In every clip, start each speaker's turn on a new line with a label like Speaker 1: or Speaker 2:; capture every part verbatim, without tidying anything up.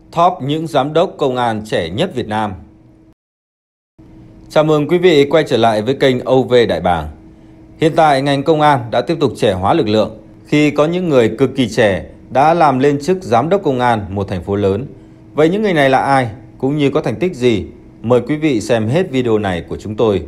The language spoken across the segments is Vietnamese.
Speaker 1: Top những giám đốc công an trẻ nhất Việt Nam. Chào mừng quý vị quay trở lại với kênh âu vê Đại Bàng. Hiện tại ngành công an đã tiếp tục trẻ hóa lực lượng khi có những người cực kỳ trẻ đã làm lên chức giám đốc công an một thành phố lớn. Vậy những người này là ai cũng như có thành tích gì? Mời quý vị xem hết video này của chúng tôi.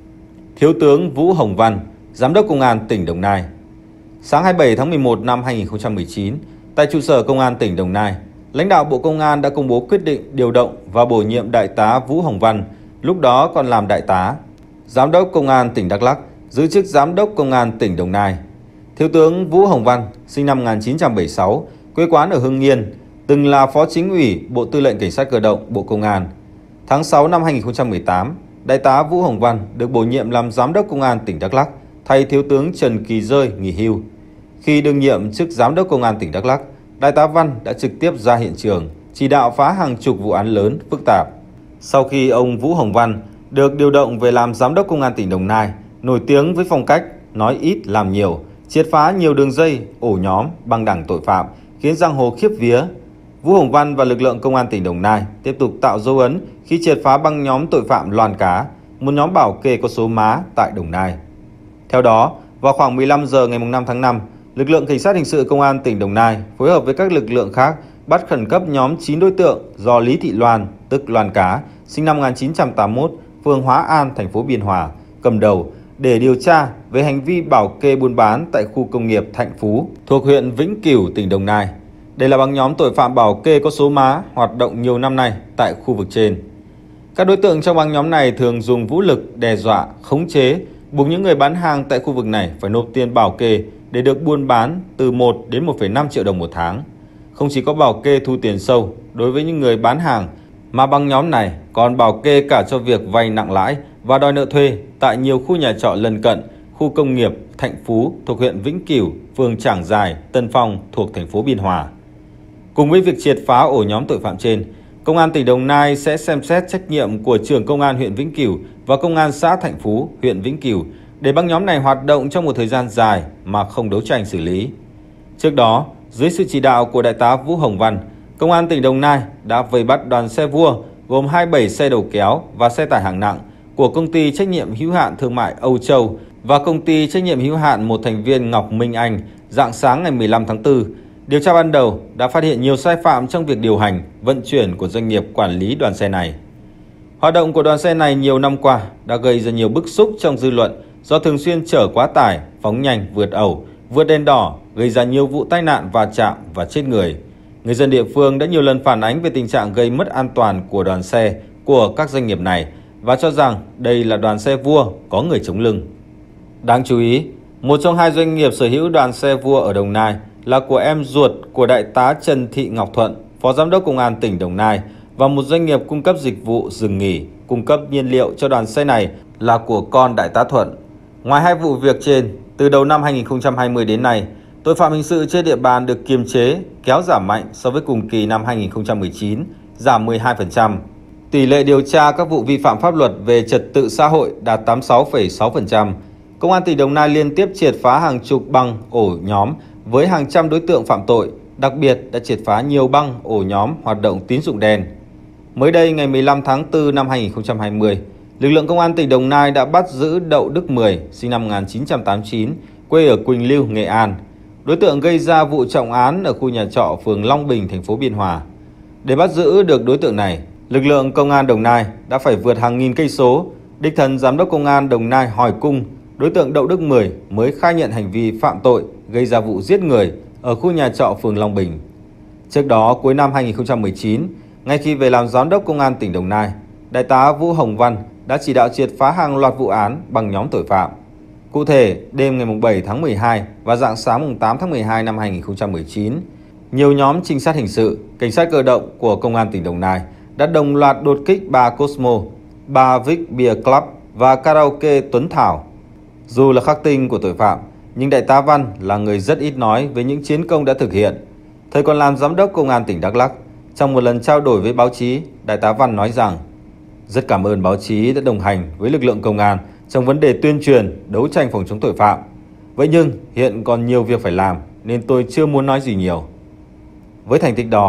Speaker 1: Thiếu tướng Vũ Hồng Văn, giám đốc công an tỉnh Đồng Nai. Sáng hai mươi bảy tháng mười một năm hai nghìn không trăm mười chín, tại trụ sở công an tỉnh Đồng Nai, lãnh đạo Bộ Công an đã công bố quyết định điều động và bổ nhiệm Đại tá Vũ Hồng Văn, lúc đó còn làm đại tá, giám đốc công an tỉnh Đắk Lắk, giữ chức giám đốc công an tỉnh Đồng Nai. Thiếu tướng Vũ Hồng Văn, sinh năm một nghìn chín trăm bảy mươi sáu, quê quán ở Hưng Yên, từng là Phó Chính ủy Bộ Tư lệnh Cảnh sát Cơ động Bộ Công an. Tháng sáu năm hai nghìn không trăm mười tám, Đại tá Vũ Hồng Văn được bổ nhiệm làm giám đốc công an tỉnh Đắk Lắk, thay Thiếu tướng Trần Kỳ Dơi nghỉ hưu. Khi đương nhiệm chức giám đốc công an tỉnh Đắk Lắk, Đại tá Văn đã trực tiếp ra hiện trường, chỉ đạo phá hàng chục vụ án lớn, phức tạp. Sau khi ông Vũ Hồng Văn được điều động về làm giám đốc công an tỉnh Đồng Nai, nổi tiếng với phong cách nói ít làm nhiều, triệt phá nhiều đường dây, ổ nhóm, băng đảng tội phạm, khiến giang hồ khiếp vía. Vũ Hồng Văn và lực lượng công an tỉnh Đồng Nai tiếp tục tạo dấu ấn khi triệt phá băng nhóm tội phạm Loan Cá, một nhóm bảo kê có số má tại Đồng Nai. Theo đó, vào khoảng mười lăm giờ ngày năm tháng năm, lực lượng Cảnh sát hình sự công an tỉnh Đồng Nai phối hợp với các lực lượng khác bắt khẩn cấp nhóm chín đối tượng do Lý Thị Loan, tức Loan Cá, sinh năm một nghìn chín trăm tám mươi mốt, phường Hóa An, thành phố Biên Hòa, cầm đầu để điều tra về hành vi bảo kê buôn bán tại khu công nghiệp Thạnh Phú thuộc huyện Vĩnh Cửu, tỉnh Đồng Nai. Đây là băng nhóm tội phạm bảo kê có số má hoạt động nhiều năm nay tại khu vực trên. Các đối tượng trong băng nhóm này thường dùng vũ lực đe dọa, khống chế, buộc những người bán hàng tại khu vực này phải nộp tiền bảo kê để được buôn bán từ một đến một phẩy năm triệu đồng một tháng. Không chỉ có bảo kê thu tiền sâu đối với những người bán hàng, mà băng nhóm này còn bảo kê cả cho việc vay nặng lãi và đòi nợ thuê tại nhiều khu nhà trọ lân cận, khu công nghiệp Thạnh Phú thuộc huyện Vĩnh Cửu, phường Trảng Giài, Tân Phong thuộc thành phố Biên Hòa. Cùng với việc triệt phá ổ nhóm tội phạm trên, Công an tỉnh Đồng Nai sẽ xem xét trách nhiệm của trưởng công an huyện Vĩnh Cửu và công an xã Thạnh Phú, huyện Vĩnh Cửu để băng nhóm này hoạt động trong một thời gian dài mà không đấu tranh xử lý. Trước đó, dưới sự chỉ đạo của Đại tá Vũ Hồng Văn, Công an tỉnh Đồng Nai đã vây bắt đoàn xe vua gồm hai mươi bảy xe đầu kéo và xe tải hạng nặng của công ty trách nhiệm hữu hạn thương mại Âu Châu và công ty trách nhiệm hữu hạn một thành viên Ngọc Minh Anh rạng sáng ngày mười lăm tháng tư. Điều tra ban đầu đã phát hiện nhiều sai phạm trong việc điều hành, vận chuyển của doanh nghiệp quản lý đoàn xe này. Hoạt động của đoàn xe này nhiều năm qua đã gây ra nhiều bức xúc trong dư luận do thường xuyên chở quá tải, phóng nhanh, vượt ẩu, vượt đèn đỏ, gây ra nhiều vụ tai nạn va chạm và chết người. Người dân địa phương đã nhiều lần phản ánh về tình trạng gây mất an toàn của đoàn xe của các doanh nghiệp này và cho rằng đây là đoàn xe vua có người chống lưng. Đáng chú ý, một trong hai doanh nghiệp sở hữu đoàn xe vua ở Đồng Nai là của em ruột của Đại tá Trần Thị Ngọc Thuận, Phó Giám đốc Công an tỉnh Đồng Nai, và một doanh nghiệp cung cấp dịch vụ dừng nghỉ, cung cấp nhiên liệu cho đoàn xe này là của con Đại tá Thuận. Ngoài hai vụ việc trên, từ đầu năm hai nghìn không trăm hai mươi đến nay, tội phạm hình sự trên địa bàn được kiềm chế, kéo giảm mạnh so với cùng kỳ năm hai nghìn không trăm mười chín, giảm mười hai phần trăm. Tỷ lệ điều tra các vụ vi phạm pháp luật về trật tự xã hội đạt tám mươi sáu phẩy sáu phần trăm. Công an tỉnh Đồng Nai liên tiếp triệt phá hàng chục băng, ổ nhóm với hàng trăm đối tượng phạm tội, đặc biệt đã triệt phá nhiều băng, ổ nhóm hoạt động tín dụng đen. Mới đây, ngày mười lăm tháng tư năm hai nghìn không trăm hai mươi, lực lượng Công an tỉnh Đồng Nai đã bắt giữ Đậu Đức Mười, sinh năm một nghìn chín trăm tám mươi chín, quê ở Quỳnh Lưu, Nghệ An. Đối tượng gây ra vụ trọng án ở khu nhà trọ phường Long Bình, thành phố Biên Hòa. Để bắt giữ được đối tượng này, lực lượng Công an Đồng Nai đã phải vượt hàng nghìn cây số. Đích thân Giám đốc Công an Đồng Nai hỏi cung, đối tượng Đậu Đức Mười mới khai nhận hành vi phạm tội gây ra vụ giết người ở khu nhà trọ phường Long Bình. Trước đó, cuối năm hai nghìn không trăm mười chín, ngay khi về làm Giám đốc Công an tỉnh Đồng Nai, Đại tá Vũ Hồng Văn đã chỉ đạo triệt phá hàng loạt vụ án bằng nhóm tội phạm. Cụ thể, đêm ngày bảy tháng mười hai và rạng sáng tám tháng mười hai năm hai nghìn không trăm mười chín, nhiều nhóm trinh sát hình sự, cảnh sát cơ động của Công an tỉnh Đồng Nai đã đồng loạt đột kích bar Cosmo, bar Vic Beer Club và karaoke Tuấn Thảo. Dù là khắc tinh của tội phạm, nhưng Đại tá Văn là người rất ít nói về những chiến công đã thực hiện. Thời còn làm Giám đốc Công an tỉnh Đắk Lắk, trong một lần trao đổi với báo chí, Đại tá Văn nói rằng: "Rất cảm ơn báo chí đã đồng hành với lực lượng công an trong vấn đề tuyên truyền, đấu tranh phòng chống tội phạm. Vậy nhưng hiện còn nhiều việc phải làm nên tôi chưa muốn nói gì nhiều." Với thành tích đó,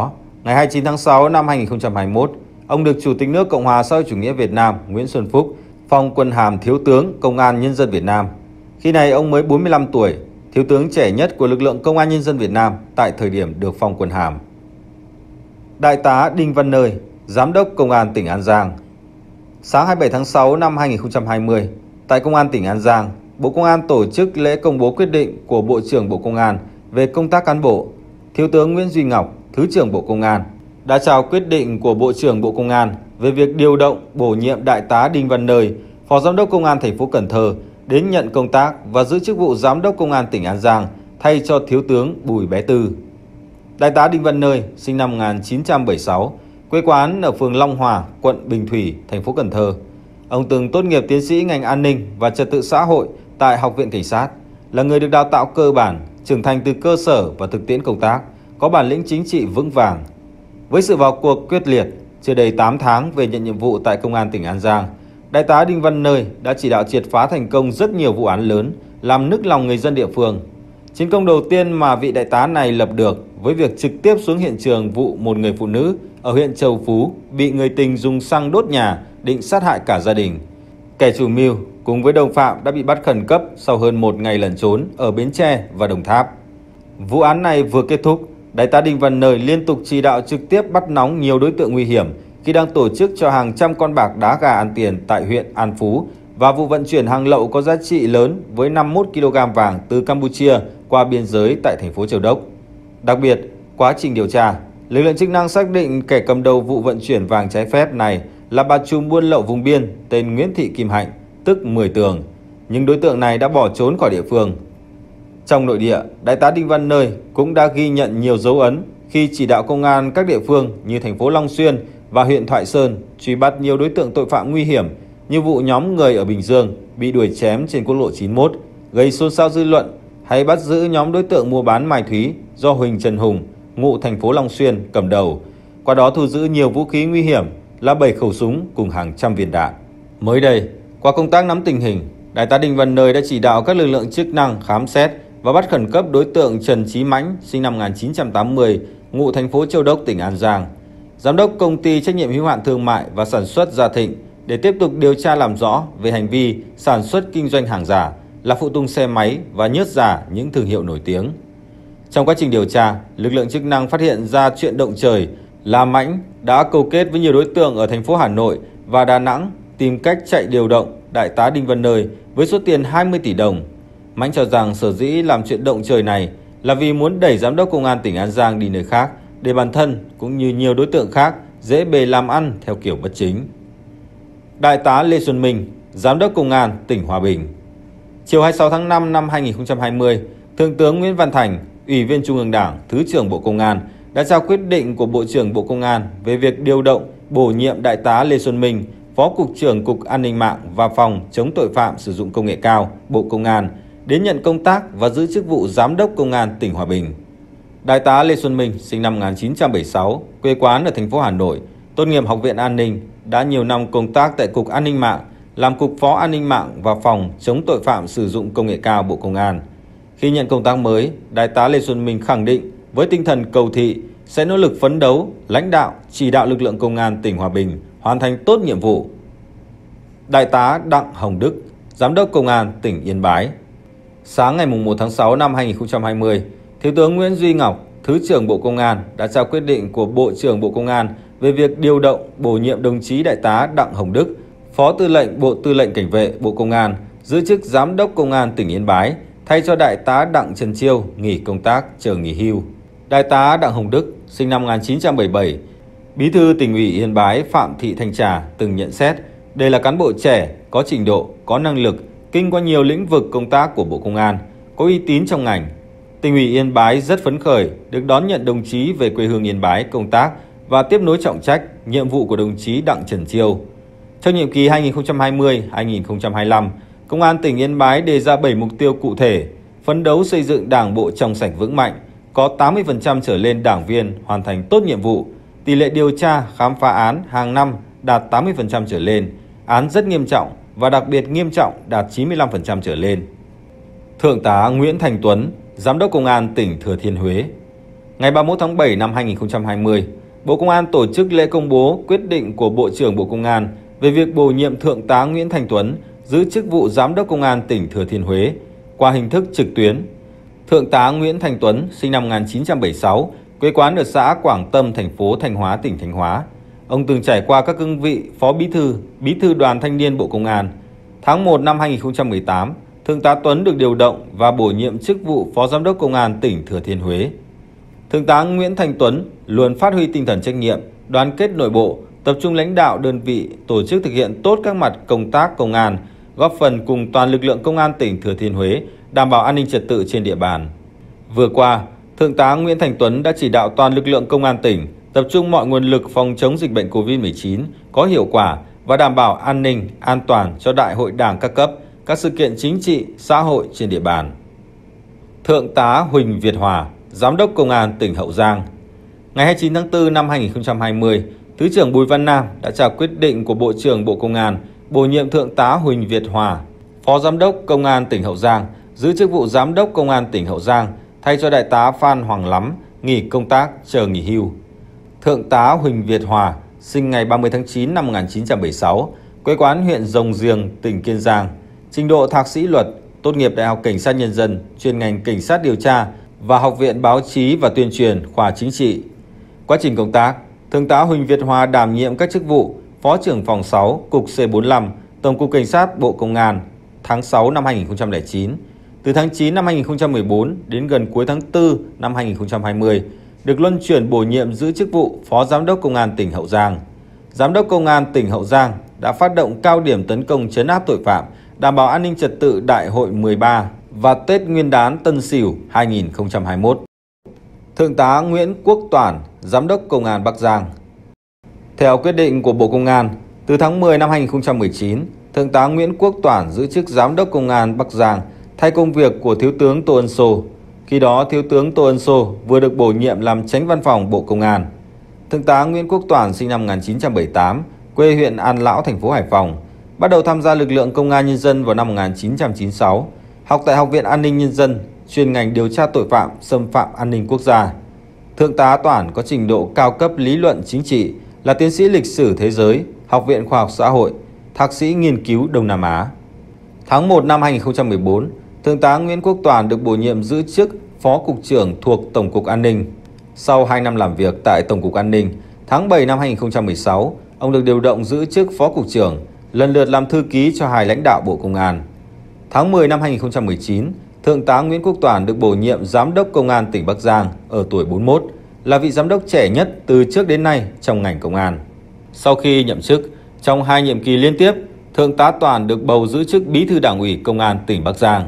Speaker 1: Ngày hai mươi chín tháng sáu năm hai nghìn không trăm hai mươi mốt, ông được Chủ tịch nước Cộng hòa xã hội chủ nghĩa Việt Nam Nguyễn Xuân Phúc phong quân hàm Thiếu tướng Công an Nhân dân Việt Nam. Khi này ông mới bốn mươi lăm tuổi, thiếu tướng trẻ nhất của lực lượng Công an Nhân dân Việt Nam tại thời điểm được phong quân hàm. Đại tá Đinh Văn Nơi, Giám đốc Công an tỉnh An Giang. Sáng hai mươi bảy tháng sáu năm hai nghìn không trăm hai mươi, tại Công an tỉnh An Giang, Bộ Công an tổ chức lễ công bố quyết định của Bộ trưởng Bộ Công an về công tác cán bộ. Thiếu tướng Nguyễn Duy Ngọc, Thứ trưởng Bộ Công an, đã trao quyết định của Bộ trưởng Bộ Công an về việc điều động bổ nhiệm Đại tá Đinh Văn Nơi, Phó Giám đốc Công an thành phố Cần Thơ đến nhận công tác và giữ chức vụ Giám đốc Công an tỉnh An Giang thay cho Thiếu tướng Bùi Bé Tư. Đại tá Đinh Văn Nơi, sinh năm một nghìn chín trăm bảy mươi sáu, quê quán ở phường Long Hòa, quận Bình Thủy, thành phố Cần Thơ. Ông từng tốt nghiệp tiến sĩ ngành an ninh và trật tự xã hội tại Học viện Cảnh sát, là người được đào tạo cơ bản, trưởng thành từ cơ sở và thực tiễn công tác, có bản lĩnh chính trị vững vàng. Với sự vào cuộc quyết liệt, chưa đầy tám tháng về nhận nhiệm vụ tại Công an tỉnh An Giang, Đại tá Đinh Văn Nơi đã chỉ đạo triệt phá thành công rất nhiều vụ án lớn, làm nức lòng người dân địa phương. Chiến công đầu tiên mà vị đại tá này lập được với việc trực tiếp xuống hiện trường vụ một người phụ nữ ở huyện Châu Phú bị người tình dùng xăng đốt nhà định sát hại cả gia đình. Kẻ chủ mưu cùng với đồng phạm đã bị bắt khẩn cấp sau hơn một ngày lẩn trốn ở Bến Tre và Đồng Tháp. Vụ án này vừa kết thúc, Đại tá Đinh Văn Nơi liên tục chỉ đạo trực tiếp bắt nóng nhiều đối tượng nguy hiểm khi đang tổ chức cho hàng trăm con bạc đá gà ăn tiền tại huyện An Phú và vụ vận chuyển hàng lậu có giá trị lớn với năm mươi mốt ki lô gam vàng từ Campuchia qua biên giới tại thành phố Châu Đốc. Đặc biệt, quá trình điều tra, lực lượng chức năng xác định kẻ cầm đầu vụ vận chuyển vàng trái phép này là bà trùm buôn lậu vùng biên tên Nguyễn Thị Kim Hạnh, tức mười Tường, nhưng đối tượng này đã bỏ trốn khỏi địa phương. Trong nội địa, Đại tá Đinh Văn Nơi cũng đã ghi nhận nhiều dấu ấn khi chỉ đạo công an các địa phương như thành phố Long Xuyên và huyện Thoại Sơn truy bắt nhiều đối tượng tội phạm nguy hiểm như vụ nhóm người ở Bình Dương bị đuổi chém trên quốc lộ chín mươi mốt, gây xôn xao dư luận, hay bắt giữ nhóm đối tượng mua bán ma túy do Huỳnh Trần Hùng, ngụ thành phố Long Xuyên cầm đầu. Qua đó thu giữ nhiều vũ khí nguy hiểm là bảy khẩu súng cùng hàng trăm viên đạn. Mới đây, qua công tác nắm tình hình, Đại tá Đinh Văn Nơi đã chỉ đạo các lực lượng chức năng khám xét và bắt khẩn cấp đối tượng Trần Chí Mãnh, sinh năm một nghìn chín trăm tám mươi, ngụ thành phố Châu Đốc, tỉnh An Giang, giám đốc công ty trách nhiệm hữu hạn thương mại và sản xuất Gia Thịnh, để tiếp tục điều tra làm rõ về hành vi sản xuất kinh doanh hàng giả là phụ tùng xe máy và nhớt giả những thương hiệu nổi tiếng. Trong quá trình điều tra, lực lượng chức năng phát hiện ra chuyện động trời là Mãnh đã câu kết với nhiều đối tượng ở thành phố Hà Nội và Đà Nẵng tìm cách chạy điều động Đại tá Đinh Văn Nơi với số tiền hai mươi tỷ đồng. Mãnh cho rằng sở dĩ làm chuyện động trời này là vì muốn đẩy Giám đốc Công an tỉnh An Giang đi nơi khác để bản thân cũng như nhiều đối tượng khác dễ bề làm ăn theo kiểu bất chính. Đại tá Lê Xuân Minh, Giám đốc Công an tỉnh Hòa Bình. Chiều hai mươi sáu tháng năm năm hai nghìn không trăm hai mươi, Thượng tướng Nguyễn Văn Thành, Ủy viên Trung ương Đảng, Thứ trưởng Bộ Công an đã trao quyết định của Bộ trưởng Bộ Công an về việc điều động, bổ nhiệm Đại tá Lê Xuân Minh, Phó Cục trưởng Cục An ninh mạng và Phòng chống tội phạm sử dụng công nghệ cao, Bộ Công an, đến nhận công tác và giữ chức vụ Giám đốc Công an tỉnh Hòa Bình. Đại tá Lê Xuân Minh, sinh năm một nghìn chín trăm bảy mươi sáu, quê quán ở thành phố Hà Nội, tốt nghiệp Học viện An ninh, đã nhiều năm công tác tại Cục An ninh mạng, làm Cục Phó An ninh mạng và Phòng chống tội phạm sử dụng công nghệ cao, Bộ Công an. Khi nhận công tác mới, Đại tá Lê Xuân Minh khẳng định với tinh thần cầu thị sẽ nỗ lực phấn đấu, lãnh đạo, chỉ đạo lực lượng công an tỉnh Hòa Bình hoàn thành tốt nhiệm vụ. Đại tá Đặng Hồng Đức, Giám đốc Công an tỉnh Yên Bái. Sáng ngày một tháng sáu năm hai nghìn không trăm hai mươi, Thiếu tướng Nguyễn Duy Ngọc, Thứ trưởng Bộ Công an đã trao quyết định của Bộ trưởng Bộ Công an về việc điều động, bổ nhiệm đồng chí Đại tá Đặng Hồng Đức, Phó Tư lệnh Bộ Tư lệnh Cảnh vệ Bộ Công an, giữ chức Giám đốc Công an tỉnh Yên Bái, thay cho Đại tá Đặng Trần Chiêu nghỉ công tác chờ nghỉ hưu. Đại tá Đặng Hồng Đức, sinh năm một nghìn chín trăm bảy mươi bảy, Bí thư Tỉnh ủy Yên Bái Phạm Thị Thanh Trà từng nhận xét đây là cán bộ trẻ, có trình độ, có năng lực, kinh qua nhiều lĩnh vực công tác của Bộ Công an, có uy tín trong ngành. Tỉnh ủy Yên Bái rất phấn khởi được đón nhận đồng chí về quê hương Yên Bái công tác và tiếp nối trọng trách nhiệm vụ của đồng chí Đặng Trần Chiêu. Trong nhiệm kỳ hai nghìn không trăm hai mươi đến hai nghìn không trăm hai mươi lăm, Công an tỉnh Yên Bái đề ra bảy mục tiêu cụ thể: phấn đấu xây dựng Đảng bộ trong sạch vững mạnh, có tám mươi phần trăm trở lên đảng viên hoàn thành tốt nhiệm vụ, tỷ lệ điều tra, khám phá án hàng năm đạt tám mươi phần trăm trở lên, án rất nghiêm trọng và đặc biệt nghiêm trọng đạt chín mươi lăm phần trăm trở lên. Thượng tá Nguyễn Thành Tuấn, Giám đốc Công an tỉnh Thừa Thiên Huế. Ngày ba mươi mốt tháng bảy năm hai nghìn không trăm hai mươi, Bộ Công an tổ chức lễ công bố quyết định của Bộ trưởng Bộ Công an về việc bổ nhiệm Thượng tá Nguyễn Thanh Tuấn giữ chức vụ Giám đốc Công an tỉnh Thừa Thiên Huế qua hình thức trực tuyến. Thượng tá Nguyễn Thanh Tuấn, sinh năm một nghìn chín trăm bảy mươi sáu, quê quán ở xã Quảng Tâm, thành phố Thanh Hóa, tỉnh Thanh Hóa. Ông từng trải qua các cương vị Phó Bí thư, Bí thư Đoàn Thanh niên Bộ Công an. Tháng một năm hai nghìn không trăm mười tám, Thượng tá Tuấn được điều động và bổ nhiệm chức vụ Phó Giám đốc Công an tỉnh Thừa Thiên Huế. Thượng tá Nguyễn Thanh Tuấn luôn phát huy tinh thần trách nhiệm, đoàn kết nội bộ, tập trung lãnh đạo đơn vị, tổ chức thực hiện tốt các mặt công tác công an, góp phần cùng toàn lực lượng Công an tỉnh Thừa Thiên Huế đảm bảo an ninh trật tự trên địa bàn. Vừa qua, Thượng tá Nguyễn Thanh Tuấn đã chỉ đạo toàn lực lượng Công an tỉnh tập trung mọi nguồn lực phòng chống dịch bệnh Covid mười chín có hiệu quả và đảm bảo an ninh, an toàn cho Đại hội Đảng các cấp, các sự kiện chính trị, xã hội trên địa bàn. Thượng tá Huỳnh Việt Hòa, Giám đốc Công an tỉnh Hậu Giang. Ngày hai mươi chín tháng tư năm hai nghìn không trăm hai mươi, Thứ trưởng Bùi Văn Nam đã trao quyết định của Bộ trưởng Bộ Công an bổ nhiệm Thượng tá Huỳnh Việt Hòa, Phó Giám đốc Công an tỉnh Hậu Giang, giữ chức vụ Giám đốc Công an tỉnh Hậu Giang, thay cho Đại tá Phan Hoàng Lắm nghỉ công tác chờ nghỉ hưu. Thượng tá Huỳnh Việt Hòa, sinh ngày ba mươi tháng chín năm một nghìn chín trăm bảy mươi sáu, quê quán huyện Rồng Giềng, tỉnh Kiên Giang, trình độ thạc sĩ luật, tốt nghiệp Đại học Cảnh sát Nhân dân, chuyên ngành Cảnh sát điều tra và Học viện Báo chí và Tuyên truyền, khoa chính trị. Quá trình công tác, Thượng tá Huỳnh Việt Hòa đảm nhiệm các chức vụ Phó trưởng phòng sáu, Cục C bốn mươi lăm, Tổng cục Cảnh sát Bộ Công an tháng sáu năm hai nghìn không trăm lẻ chín. Từ tháng chín năm hai nghìn không trăm mười bốn đến gần cuối tháng tư năm hai nghìn không trăm hai mươi, được luân chuyển bổ nhiệm giữ chức vụ Phó Giám đốc Công an tỉnh Hậu Giang. Giám đốc Công an tỉnh Hậu Giang đã phát động cao điểm tấn công trấn áp tội phạm, đảm bảo an ninh trật tự Đại hội mười ba và Tết Nguyên đán Tân Sửu hai nghìn không trăm hai mươi mốt. Thượng tá Nguyễn Quốc Toản, Giám đốc Công an Bắc Giang. Theo quyết định của Bộ Công an, từ tháng mười năm hai nghìn không trăm mười chín, Thượng tá Nguyễn Quốc Toản giữ chức Giám đốc Công an Bắc Giang thay công việc của Thiếu tướng Tô Ân Sô. Khi đó, Thiếu tướng Tô Ân Sô vừa được bổ nhiệm làm Chánh Văn phòng Bộ Công an. Thượng tá Nguyễn Quốc Toản sinh năm một nghìn chín trăm bảy mươi tám, quê huyện An Lão, thành phố Hải Phòng. Bắt đầu tham gia lực lượng Công an Nhân dân vào năm một nghìn chín trăm chín mươi sáu. Học tại Học viện An ninh Nhân dân, chuyên ngành điều tra tội phạm xâm phạm an ninh quốc gia. Thượng tá Toản có trình độ cao cấp lý luận chính trị, là tiến sĩ lịch sử thế giới, Học viện Khoa học Xã hội, thạc sĩ nghiên cứu Đông Nam Á. Tháng một năm hai nghìn không trăm mười bốn, Thượng tá Nguyễn Quốc Toản được bổ nhiệm giữ chức Phó Cục trưởng thuộc Tổng cục An ninh. Sau hai năm làm việc tại Tổng cục An ninh, tháng bảy năm hai nghìn không trăm mười sáu, ông được điều động giữ chức Phó Cục trưởng, lần lượt làm thư ký cho hai lãnh đạo Bộ Công an. Tháng mười năm hai nghìn không trăm mười chín, Thượng tá Nguyễn Quốc Toản được bổ nhiệm Giám đốc Công an tỉnh Bắc Giang ở tuổi bốn mươi mốt, là vị giám đốc trẻ nhất từ trước đến nay trong ngành công an. Sau khi nhậm chức, trong hai nhiệm kỳ liên tiếp, Thượng tá Toản được bầu giữ chức Bí thư Đảng ủy Công an tỉnh Bắc Giang.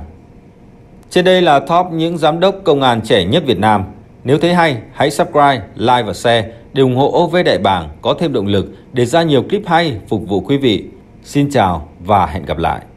Speaker 1: Trên đây là top những giám đốc công an trẻ nhất Việt Nam. Nếu thấy hay, hãy subscribe, like và share để ủng hộ ô vê Đại Bàng có thêm động lực để ra nhiều clip hay phục vụ quý vị. Xin chào và hẹn gặp lại.